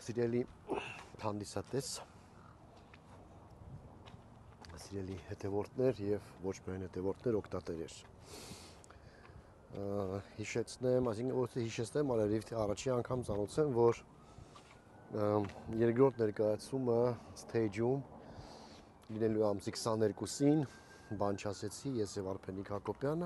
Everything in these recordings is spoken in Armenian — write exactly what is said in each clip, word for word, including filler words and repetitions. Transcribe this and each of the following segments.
Սիրելի հանդիսատես, սիրելի հետևորդներ եւ ոչ միայն հետևորդներ, օգտատերեր։ Հիշեցնեմ, այսինքն ոչ թե հիշեցնեմ, այլ առաջի անգամ ծանոթացեմ, որ երկրորդ ներկայացումը stage-ում լինելու ամսի քսաներկուսին բան չասեցի, ես եւ Արփենիկ Հակոբյանը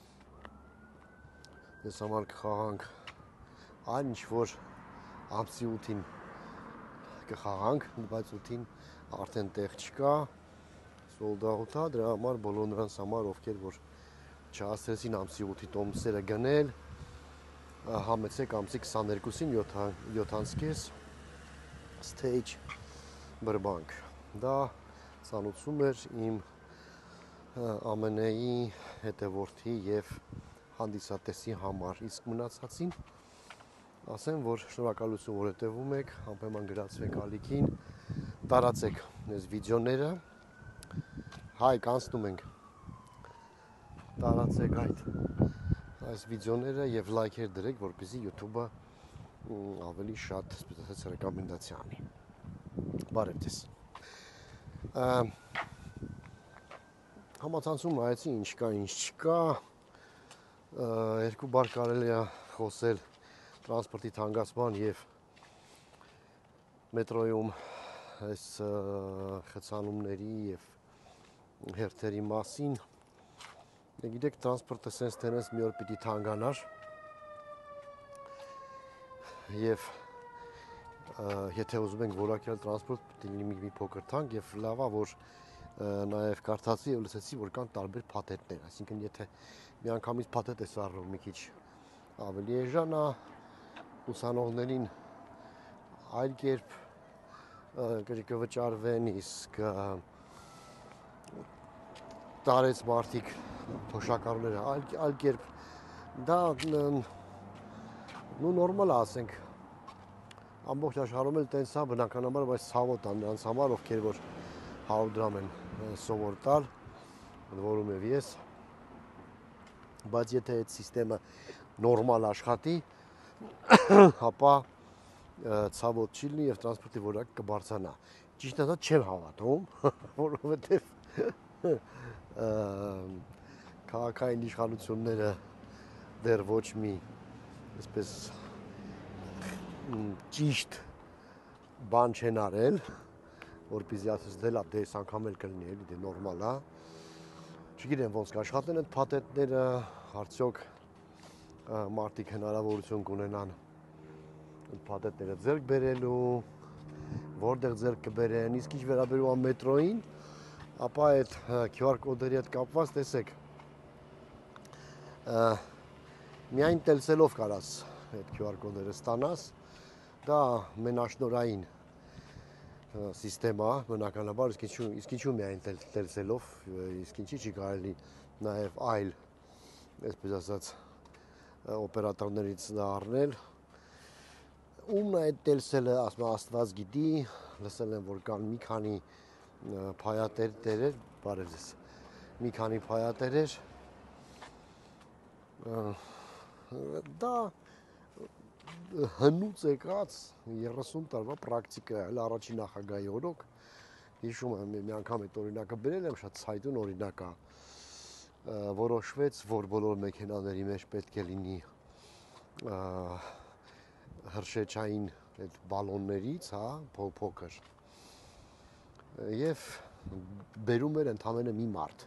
ես համար կխաղանք այն ինչ որ ամսի ութին կխաղանք, բայց ութին արդեն տեղ չկա, sold out է, դրա համար բոլոր նրանց համար, ովքեր որ չհասցրեցին ամսի ութի տոմսերը գնել, համեցեք ամսի քսաներկուսին յոթանցկես stage Բրբանք։ Դա ծանոթում էր իմ ամենայի հետևորդի եւ հանդիսատեսի համար, իսկ մնացածին ասեմ, որ շնորհակալություն, որ հետևում եք, անպայման գրացվեք ալիքին, տարածեք այս վիդեոները, հայք անցնում ենք, տարածեք այդ այս վիդեոները եւ լայքեր դրեք, որպեսզի YouTube-ը ավելի շատ, ասես, ռեկոմենդացիա անի։ Բարև ձեզ։ Համացանցում նայեցի ինչ կա, ինչ չկա, երկու բառ կարելի է խոսել տրանսպորտի թանկացման եւ մետրոյում այս խցանումների եւ հերթերի մասին։ Գիտեք, տրանսպորտը sense տենես մի օր պիտի թանկանար եւ եթե ուզում ենք որակյալ տրանսպորտ պիտի լինի մի փոքր թանկ եւ լավա որ նաեւ կարդացի եւ լսեցի որ կան տարբեր փաթեթներ, այսինքն եթե միանգամից փաթեթ է սարրում մի քիչ ավելի էժան է, ուսանողներին այլ կերպ կվճարվեն, իսկ տարեց մարդիկ թոշակառուները այլ, այլ կերպ դա նու նորմալ է, ասենք ամբողջ աշխարհում էլ տենց է բնականաբար, բայց ցավոտ է նրանց համար, ովքեր որ հարյուր դրամ են սովոր տալ, որում եւ ես, բայց եթե այդ համակարգը նորմալ աշխատի, ապա ցավոտ չի լինի եւ տրանսպորտի որակը կբարձրանա։ Ճիշտ է, դա չեմ հավատում, որովհետեւ քաղաքային իշխանությունները դեռ ոչ մի այսպես ճիշտ բան չեն արել, որպեսզի ասես դե լավ, դե այս անգամ էլ կլինի, էլի դե նորմալ է։ Չգիտեմ ոնց կաշխատեն այդ փաթեթները, արդյոք մարդիկ հնարավորություն կունենան այդ փաթեթները ձեռք բերելու, որտեղ ձեռք կբերեն, իսկ ինչ վերաբերում է մետրոյին, ապա այդ Q R կոդերի հետ կապված տեսեք, միայն տելսելով կարաս այդ Q R կոդերը ստանաս, դա մենաշնորային սիստեմա, բնականաբար, իսկ ինչու միայն տելսելով, իսկ ինչի չի կարելի նաև այլ, այսպես ասած, օպերատորներից դա առնել, ումն է այդ տելսելը, ասում աստված գիտի, լսել եմ, որ կան մի քանի փայատերեր, բարև ձեզ, մի քանի փայատերեր, դա հնուց եկած երեսուն տարվա պրակտիկա է, առաջին նախագահի օրոք, հիշում եմ, մի անգամ այդ օրինակը բերել եմ, շատ ցայտուն օրինակ է, որոշվեց, որ բոլոր մեքենաների մեջ պետք է լինի հրշեջային այդ բալոններից, հա, փոքր, եւ բերում էր ընդամենը մի մարդ,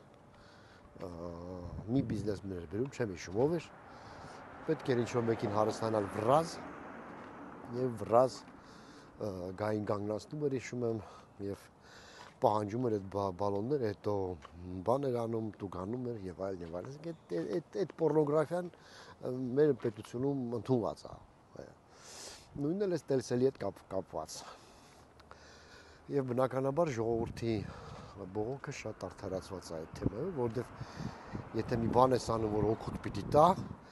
մի բիզնեսմեն էր բերում, չեմ հիշում ով էր, պետք էր ինչ-որ մեկին հարստանալ վրազ, եւ վրազ գային կանգնացնում էր, հիշում եմ, եւ պահանջում էր այդ բալոնները, հետո բան էր անում, տուգանում էր եւ այլն եւ այլն, այդ այդ պորնոգրաֆիան մեր պետությունում ընդունված է, նույնն էլ է տելսելի հետ կապված, եւ բնականաբար ժողովրդի բողոքը շատ արդարացված է այդ թեմայով, որովհետեւ եթե մի բան ես անում, որ օգուտ պիտի տա,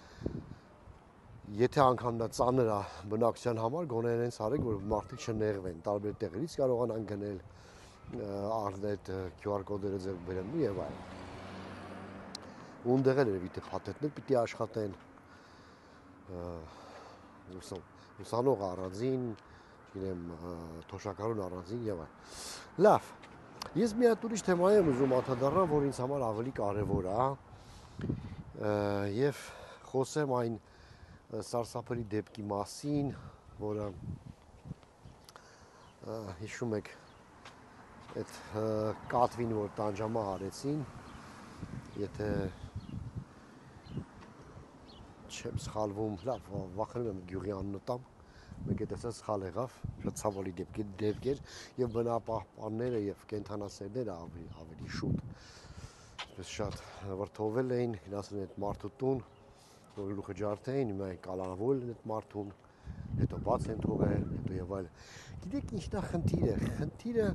եթե անգամ դա ծանր է բնակչության համար, գոնե այնց արեք, որ մարդիկ չնեղվեն, տարբեր տեղերից կարողանան գնել, առնել Q R կոդերը ձեռք բերելու եւ այլն։ Ունդեղ էլ երևի թե փաթեթներ պիտի աշխատեն, ուսանող առանձին, չգիտեմ, թոշակառուն առանձին եւ այլ։ Լավ։ Ես մի հատ ուրիշ թեմա եմ ուզում անդրադառնալ, որ ինձ համար ավելի կարեւոր է, եւ խոսեմ այն սարսափելի դեպքի մասին, որը հիշում եք այդ կատվին, որ տանջամա արեցին, եթե չեմ սխալվում, լավ, վախենում եմ գյուղի անունը տամ, մեկ է տեսա սխալ եղավ, շատ ցավալի դեպքեր եւ բնապահպանները եւ կենդանասերները ավելի ավելի շուտ այսպես շատ վրթովել էին, գնացել այդ մարդու տուն, որ գլուխը ջարդեին, հիմա կալանավորել են այդ մարդուն, հետո բաց են թողել, հետո եւ այլ։ Գիտեք ինչն է խնդիրը, խնդիրը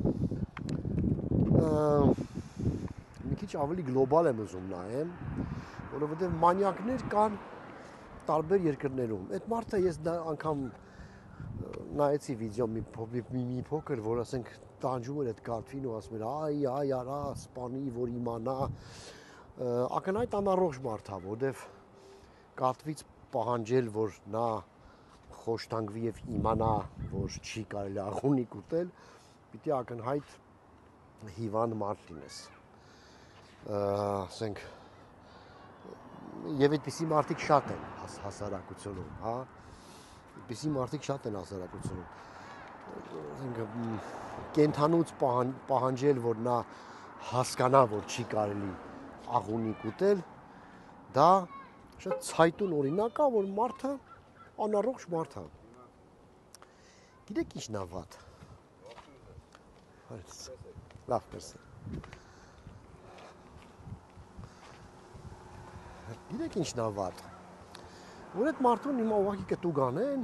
մի քիչ ավելի գլոբալ եմ ուզում նայեմ, որովհետեւ մանյակներ կան տարբեր երկրներում։ Այդ մարդը ես անգամ նայեցի վիդեո մի մի փոքր, որ ասենք տանջում էր այդ կատվին ու ասում էր այ այ արա սպանի, որ իմանա։ Ակնհայտ անառողջ մարդ է, որովհետև կատվից պահանջել, որ նա խոշտանգվի եւ իմանա, որ չի կարելի աղունիկ ուտել, պիտի ակնհայտ հիվանդ մարդ լինես։ Ասենք եւ այդպիսի մարդիկ շատ են հասարակությունում, հա։ Այդպիսի մարդիկ շատ են հասարակությունում։ Ասենք կենթանուց պահանջել, որ նա հասկանա, որ չի կարելի աղունիկ ուտել, դա շատ ցայտուն օրինակ է, որ մարդը անառողջ մարդ է։ Գիտեք ինչն է վատ։ Լավ, մերսի։ Գիտեք ինչն է վատ։ Որ այդ մարդուն հիմա ուղղակի կտուկ անեն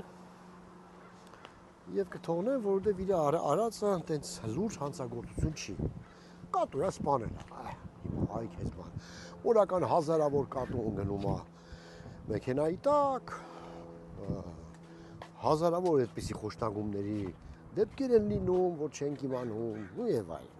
եւ կթողնեն, որովհետեւ իր արածը այնտենց լուրջ հանցագործություն չի։ Կատու է սպանել։ Հիմա այ քեզ բան։ Օրական հազարավոր կատու գնում է մեքենայի տակ։ Հազարավոր այդպիսի խոշտանգումների դեպքեր են լինում, որ չենք իմանում, ու եւ այլն։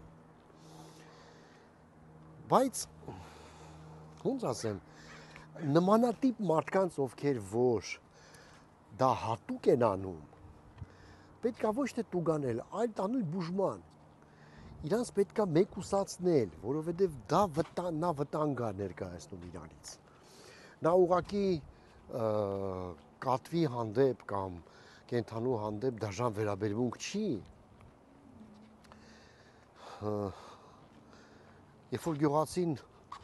Բայց ոնց ասեմ, նմանատիպ մարդկանց, ովքեր որ դա հատուկ են անում, պետք է ոչ թե տուգանել, այլ տանել բուժման։ Իրանց պետք է մեկուսացնել, որովհետև դա վտան, նա վտանգ է ներկայացնում իրանից։ Նա ուղղակի կատվի հանդեպ կամ կենդանու հանդեպ դաժան վերաբերմունք չի։ Երբ որ գյուղացին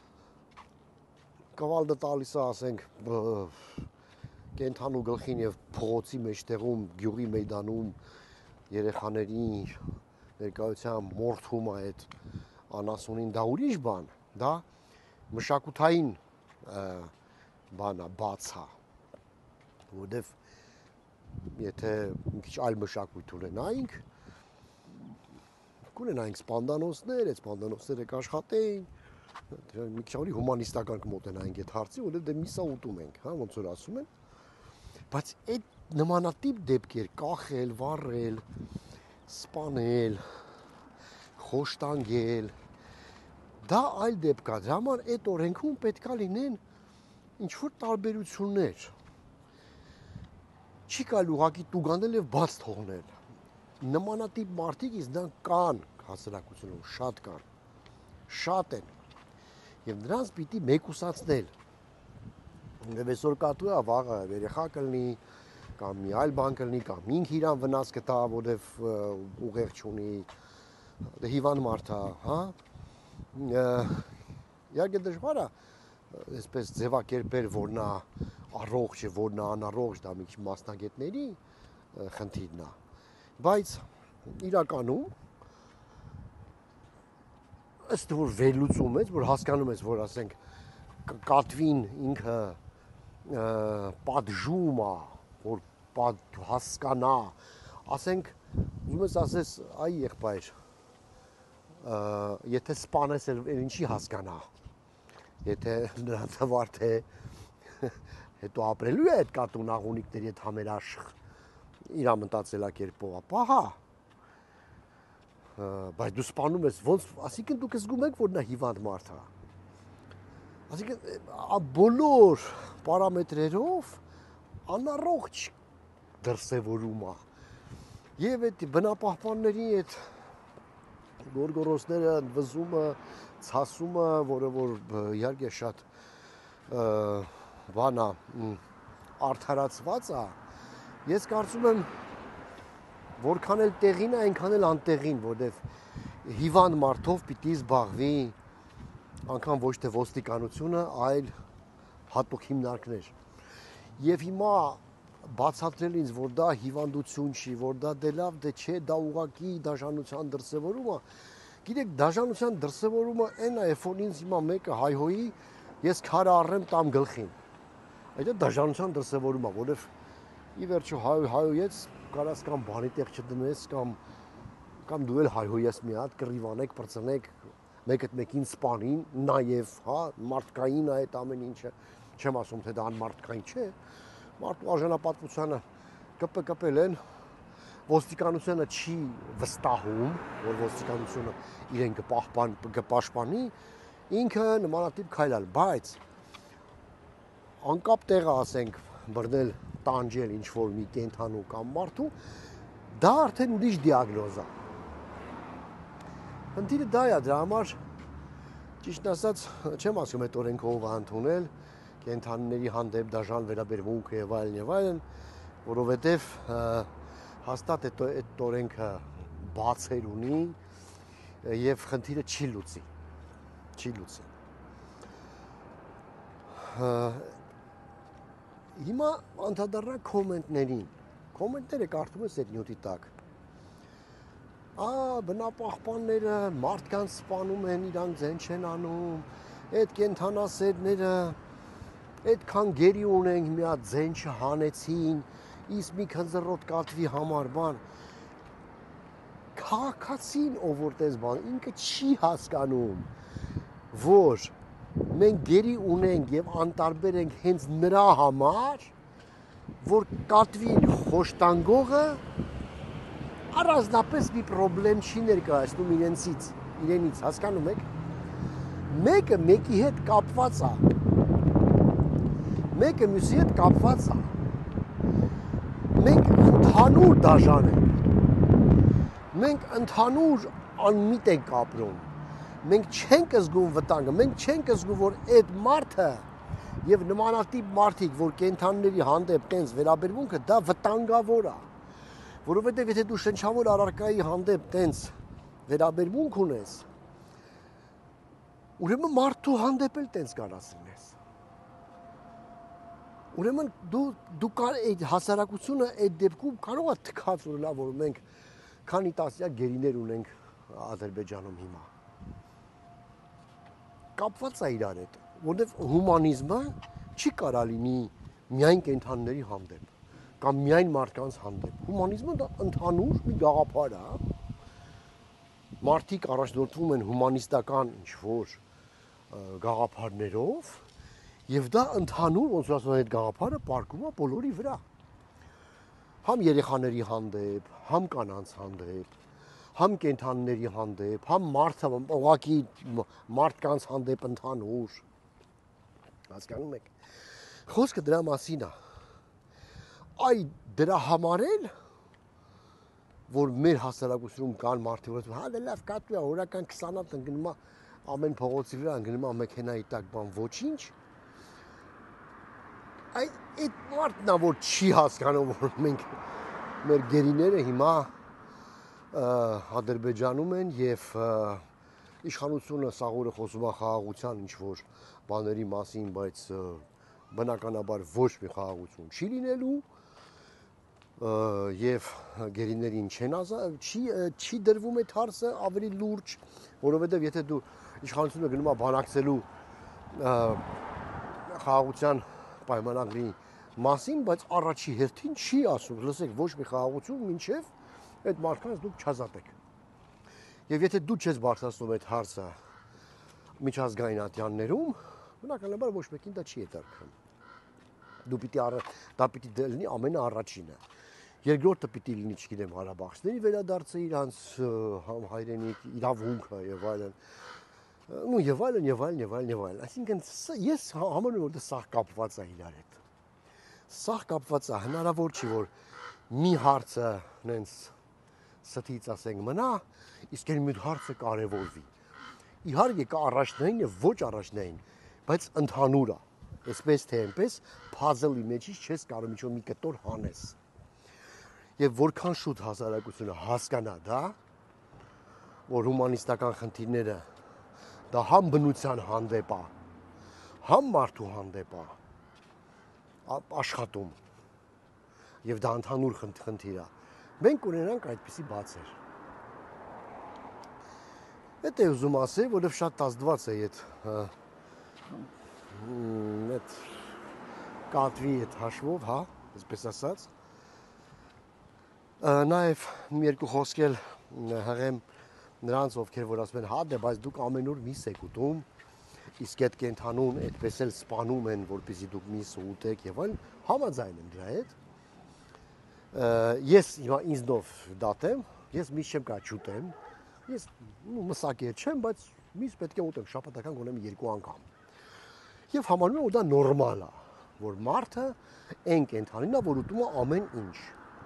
կվալդը տալիս է, ասենք, կենդանու գլխին եւ փողոցի մեջտեղում, գյուղի մեյդանում երեխաների ներկայությամբ մորթում է այդ անասունին, դա ուրիշ բան, դա մշակութային բան է, բաց է, որովհետեւ եթե մի քիչ այլ մշակույթ ունենայինք, կունենայինք սպանդանոցներ, այդ սպանդանոցները կաշխատեին, մի քիչ ավելի հումանիստական կմոտենայինք այդ հարցի, որովհետեւ դե միսա ուտում ենք, հա, ոնց որ ասում են։ Բայց այդ նմանատիպ դեպքեր կախել, վառել, սպանել, խոշտանգել, դա այլ դեպք է։ Դրա համար այդ օրենքում պետք է լինեն ինչ-որ տարբերություններ։ Չի կարելի ուղղակի տուգանել եւ բաց թողնել։ Նմանատիպ մարդիկ իսկ դրանք կան հասարակությունում, շատ կան։ Շատ են։ Եվ նրանց պիտի մեկուսացնել։ Եվ այսօր կատու է, վաղը երեխա կլինի, կամ մի այլ բան կլինի, կամ ինքը իրան վնաս կտա, որովհետև ուղեղ չունի, հիվանդ մարդ է, հա։ Իհարկե դժվար է այսպես ձևակերպել, որ նա առողջ է, որ նա անառողջ, դա մի քիչ մասնագետների խնդիրն է։ Բայց իրականում ըստ որ վերլուծում ես, որ հասկանում ես, որ ասենք կատվին ինքը պատժում է, որ հասկանա, ասենք, ուզում ես ասես, այ եղբայր, եթե սպանես էլ ինչի հասկանա, եթե նրան թվար թե հետո ապրելու է այդ կատուն աղունիկների այդ համերաշխ իրա մտածելակերպով, պահա, բայց դու սպանում ես, ոնց, ասիկն դուք զգում եք, որ նա հիվանդ մարդ է, ասիկն բոլոր պարամետրերով անառողջ դրսևորում է, Եվ այդ բնապահպանների այդ գորգորոսները, վզումը, ցասումը, որը որ իհարկե շատ բանա արդարացված է, ես կարծում եմ որքան էլ տեղին է, այնքան էլ անտեղին, որտեվ հիվանդ մարդով պիտի զբաղվի անգամ ոչ թե ոստիկանությունը, այլ հատուկ հիմնարկներ։ Եվ հիմա բացատրել ինձ, որ դա հիվանդություն չի, որ դա դե լավ, դե չէ, դա ուղղակի դաշնության դրսևորում է։ Գիտեք, դաշնության դրսևորումը այն է, երբ որ ինձ հիմա մեկը հայհոյի, ես քարը առնեմ տամ գլխին։ Այդ է դաշնության դրսևորումը, որովհետև ի վերջո հայհոյեց, կարաս կամ բանի տեղ չդնես, կամ կամ դու էլ հայհոյես մի հատ, կռիվանեք, պրծնեք, մեկդ մեկին սպանին, նաև, հա, մարդկային է այդ ամեն ինչը, չեմ ասում, թե դա անմարդկային չէ, մարդու արժանապատվությանը կպկպել են, ոստիկանությունը չի վստահում, որ ոստիկանությունը իրեն կպահպան, կպաշտպանի, ինքը նմանատիպ քայլալ, բայց անկապ տեղը ասենք բռնել, տանջել ինչ-որ մի կենդանու կամ մարդու, դա արդեն ուրիշ դիագնոզ է։ Խնդիրը դա է, դրա համար ճիշտ ասած չեմ ասում այդ օրենքը ով է ընդունել, կենդանիների հանդեպ դաժան վերաբերմունքը եւ այլն եւ այլն, որովհետեւ հաստատ այդ օրենքը բացեր ունի եւ խնդիրը չի լուծի։ Չի լուծի։ Հիմա անդրադառնանք կոմենտներին։ Կոմենտները կարդում ես այդ նյութի տակ։ Ա, բնապահպանները մարդկանց սպանում են, իրանք ձեն չեն անում, այդ կենդանասերները այդքան գերի ունենք, մի հատ ձեն չհանեցին, իսկ մի քնձռոտ կատվի համար բան։ Քաղաքացին ով որ տես բան, ինքը չի հասկանում, որ մենք գերի ունենք եւ անտարբեր ենք հենց նրա համար, որ կատվի խոշտանգողը առանձնապես մի խնդրեմ չի ներկայացնում իրենցից, իրենից, հասկանում եք։ Մեկը մեկի հետ կապված է։ Մեկը մյուսի հետ կապված է։ Մենք ընդհանուր դաժան ենք։ Մենք ընդհանուր անմիտ ենք ապրում։ Մենք չենք զգում վտանգը, մենք չենք զգում, որ այդ մարդը եւ նմանատիպ մարդիկ, որ կենդանիների հանդեպ տենց վերաբերմունքը, դա վտանգավոր է։ Որովհետեւ եթե դու շնչավոր առարկայի հանդեպ տենց վերաբերմունք ունես, ուրեմն մարդու հանդեպ էլ տենց կարաս լինես։ Ուրեմն դու դու կար այդ հասարակությունը այդ դեպքում կարող է թքած ունենալ, որ մենք քանի տասնյակ գերիներ ունենք Ադրբեջանում հիմա։ Կապված է իրար հետ, որովհետև հումանիզմը չի կարա լինի միայն կենդանիների հանդեպ կամ միայն մարդկանց հանդեպ։ Հումանիզմը դա ընդհանուր մի գաղափար է։ Մարդիկ առաջնորդվում են հումանիստական ինչ-որ գաղափարներով, եւ դա ընդհանուր ոնց ասում են այդ գաղափարը պարկում է բոլորի վրա։ Համ երեխաների հանդեպ, համ կանանց հանդեպ, համ կենդանիների հանդեպ, համ մարդը ուղղակի մարդկանց հանդեպ ընդհանուր։ Հասկանում եք։ Խոսքը դրա մասին է։ Այ դրա համար էլ որ մեր հասարակությունում կան մարդիկ, որ հա դե լավ կատու է, օրական քսան հատ ընկնում է ամեն փողոցի վրա, ընկնում է մեքենայի տակ, բան ոչինչ։ Այդ այդ մարդն է, որ չի հասկանում, որ մենք մեր գերիները հիմա Ադրբեջանում են եւ իշխանությունը սաղորը խոսում է խաղաղության ինչ-որ բաների մասին, բայց բնականաբար ոչ մի խաղաղություն չի լինելու եւ գերիներին չեն ազա չի չի դրվում այդ հարցը ավելի լուրջ, որովհետեւ եթե դու իշխանությունը գնում է բանակցելու խաղաղության պայմանագրի մասին, բայց առաջի հերթին չի ասում, լսեք, ոչ մի խաղաղություն, մինչև այդ մարդկանց դուք չազատեք։ Եվ եթե դու չես բարձրացնում այդ հարցը միջազգային ատյաններում, բնականաբար ոչ մեկին դա չի հետաքրքրում։ Դու պիտի դա պիտի լինի ամենաառաջինը։ Երկրորդը պիտի լինի, չգիտեմ, հարաբաղցիների վերադարձը իրանց հայրենիք, իրավունքը եւ այլն։ Ну եւ այլն եւ այլն եւ այլն եւ այլն։ Այսինքն ես համարում եմ, որ դա սաղ կապված է իրար հետ։ Սաղ կապված է, հնարավոր չի, որ մի հարցը նենց ստից ասենք մնա, իսկ այն մի հարցը կարևորվի։ Իհարկե կա առաջնային եւ ոչ առաջնային, բայց ընդհանուր է։ Այսպես թե այնպես puzzle-ի մեջից չես կարող միջով մի կտոր հանես։ Եվ որքան շուտ հասարակությունը հասկանա դա, որ հումանիստական խնդիրները դա համ բնության հանդեպ է, համ մարդու հանդեպ է աշխատում։ Եվ դա ընդհանուր խնդիր է։ Մենք ունենանք այդպիսի բացեր։ Այդ է ուզում ասել, որով շատ ազդված է այդ այդ կատվի այդ հաշվով, հա, այսպես ասած։ Նաև մի երկու խոսք էլ հղեմ նրանց, ովքեր որ ասում են, հա, դե բայց դուք ամեն օր միս եք ուտում, իսկ այդ կենթանուն այդպես էլ սպանում են, որպեսզի դուք միսը ուտեք եւ այլն, համաձայն եմ դրա հետ։ Ես հիմա ինձնով դատեմ, ես միս չեմ կարա չուտեմ։ Ես մսակեր չեմ, բայց միս պետք է ուտեմ շաբաթական գոնե երկու անգամ։ Եվ համարում եմ, որ դա նորմալ է, որ մարդը այն կենթանին է, որ ուտում է ամեն ինչ։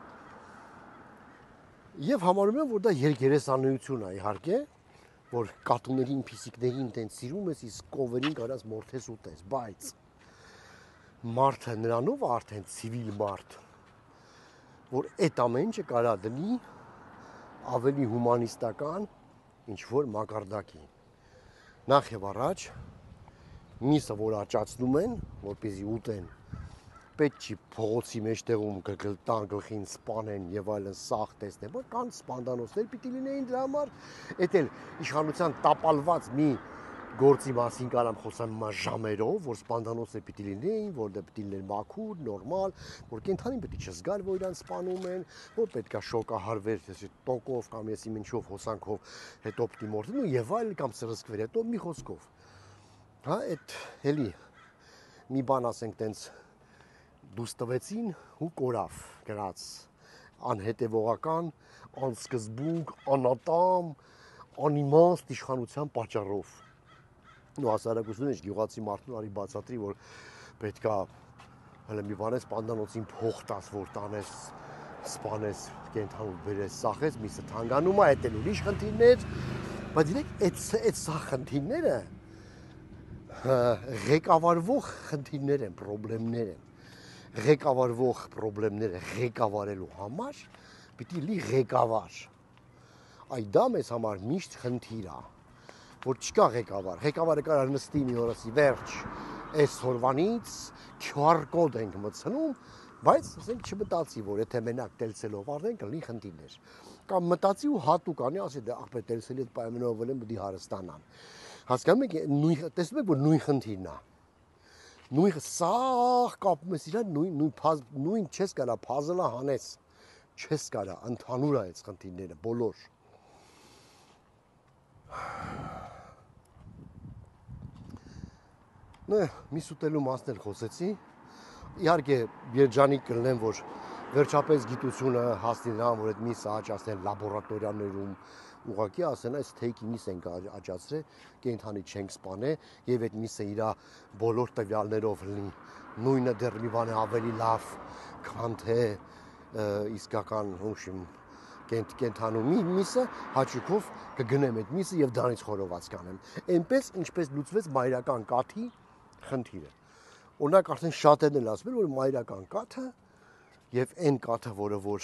Եվ համարում եմ, որ դա երգերեսանություն է, իհարկե, որ կատուներին, փիսիկներին տենց սիրում ես, իսկ կովերին կարաս մորթես ուտես, բայց մարդը նրանով է արդեն ցիվիլ մարդ, որ այդ ամեն ինչը կարա դնի ավելի հումանիստական ինչ-որ մակարդակի։ Նախ եւ առաջ միսը, որ աճացնում են, որպեսզի ուտեն, պետք չի փողոցի մեջտեղում գլտան գլխին սպանեն եւ այլն սաղ տեսնեն, որ կան սպանդանոցներ պիտի լինեին դրա համար, էդ էլ իշխանության տապալված մի գործի մասին կարամ խոսեմ մա ժամերով, որ սպանդանոցներ պիտի լինեին, որ դա պիտի լինեն մաքուր, նորմալ, որ կենթանին պիտի չզգար, որ իրան սպանում են, որ պետքա շոկահարվեր, տոկով կամ եսի մինչով հոսանքով հետո պիտի մորթեն ու եւ այլ կամ սրսկվեր, հետո մի խոսքով։ Հա, այդ էլի մի բան ասենք տենց դուս տվեցին ու կորավ գրած անհետևողական, անսկզբունք, անատամ, անիմաստ իշխանության պատճառով։ Ու հասարակությունը գյուղացի մարդուն արի բացատրի, որ պետքա հələ մի բան է սպանդանոցին փող տաս, որ տանես, սպանես, կենթանու բերես, սախես, միսը թանգանում է, այդ էլ ուրիշ խնդիրներ, բայց իրեք այդ այդ սա խնդիրները ղեկավարվող խնդիրներ են, խնդիրներ են։ Ղեկավարվող խնդիրները ղեկավարելու համար պիտի լի ղեկավար։ Այդ դա մեզ համար միշտ խնդիր է, որ չկա ղեկավար։ Ղեկավարը կարող նստի մի օրացի վերջ, այսօրվանից քյու ար կոդ ենք մտցնում, բայց ասենք չմտածի, որ եթե մենակ տելցելով արդեն կլինի խնդիրներ։ Կամ մտածի ու հատուկ անի, ասի դե ախպե տելցելի այդ պայմանով եմ դի հարստանան։ Հասկանում եք, նույն տեսնում եք, որ նույն խնդիրն է։ Նույն սաղ կապում ես իրար, նույն նույն նույն չես կարա puzzle-ը հանես։ Չես կարա ընդհանուր է այս խնդիրները բոլոր։ Նե, միս ուտելու մասն էլ խոսեցի։ Իհարկե, երջանիկ կլինեմ, որ վերջապես գիտությունը հասնի նրան, որ այդ միսը աճացնեն լաբորատորիաներում, ուղղակի ասեն, այս թեյքի միս ենք աճացրել, կենթանի չենք սպանել, եւ այդ միսը իր բոլոր տվյալներով լինի։ Նույնը դեռ մի բան է ավելի լավ, քան թե իսկական, ուսում կենթ կենթանու մի միսը հաճույքով կգնեմ այդ միսը եւ դրանից խորոված կանեմ։ Այնպես ինչպես լուծվեց մայրական կաթի խնդիրը։ Օրինակ արդեն շատերն են ասում, որ մայրական կաթը եւ այն կաթը, որը որ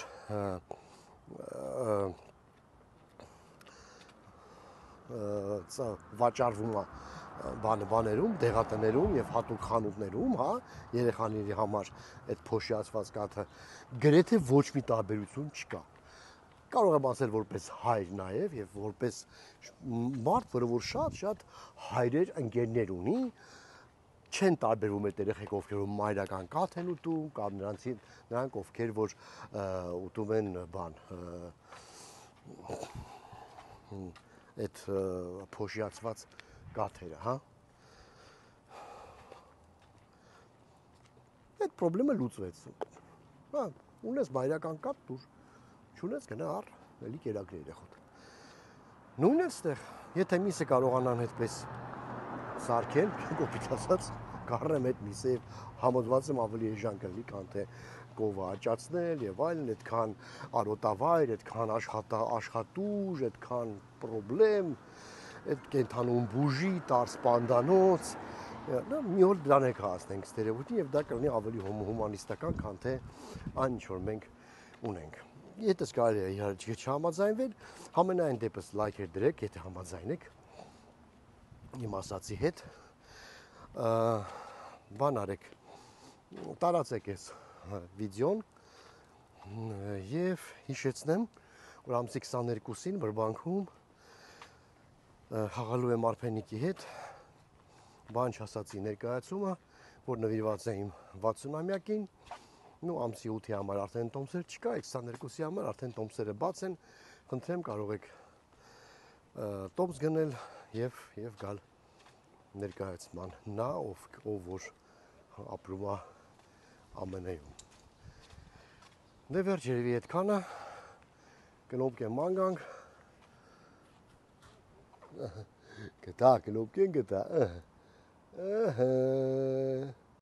վաճառվում է բան բաներում, դեղատներում եւ հատուկ խանութներում, հա, երեխաների համար այդ փոշիացված կաթը գրեթե ոչ մի տարբերություն չկա։ Կարող եմ ասել որպես հայր նաև եւ որպես մարդ, որը որ շատ-շատ հայրեր ընկերներ ունի, չեն տարբերվում այդ երեխեք, ովքեր որ մայրական կաթ են ուտում, կամ նրանց նրանք ովքեր որ ուտում են բան այդ փոշիացված կաթերը, հա։ Այդ խնդրը լուծվեց։ Հա, ունես մայրական կաթ դուր չունես գնա առ, էլի կերակրի երեխոտ։ Նույնն է ստեղ, եթե միսը կարողանան այդպես սարքել, կոպիտ ասած, կառնեմ այդ միսը եւ համոզված եմ ավելի էժան կլինի, քան թե կովը աճացնել եւ այլն, այդքան արոտավայր, այդքան աշխատա աշխատուժ, այդքան խնդրեմ, այդ կենթանուն բուժի, տարսպանդանոց, նա մի օր դրան եք հասնենք ստերեոտիպին եւ դա կլինի ավելի հումանիստական, քան թե այն ինչ որ մենք ունենք։ Եթե կարելի է իհարկե չհամաձայնվել, համենայն դեպս լայքեր դրեք, եթե համաձայն եք իմ ասացի հետ, բան արեք, տարածեք այս վիդեոն եւ հիշեցնեմ, որ ամսի քսաներկուսին Բրբանքում խաղալու եմ Արփենիկի հետ բան չասացի ներկայացումը, որ նվիրված է իմ վաթսունամյակին, ու ամսի ութի համար արդեն տոմսեր չկա, քսաներկուսի համար արդեն տոմսերը բաց են, խնդրեմ կարող եք տոմս գնել եւ եւ գալ ներկայացման, նա ով ով որ ապրում է ԱՄՆ-ում։ Դե վերջ երևի այդքանը, կնոպկեն ման գանք, գտա, կնոպկեն գտա, ըհը, ըհը